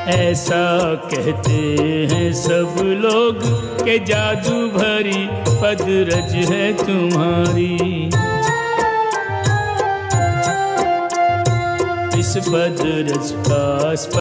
ऐसा कहते हैं सब लोग के जादू भरी पदरज है तुम्हारी। इस पदरज का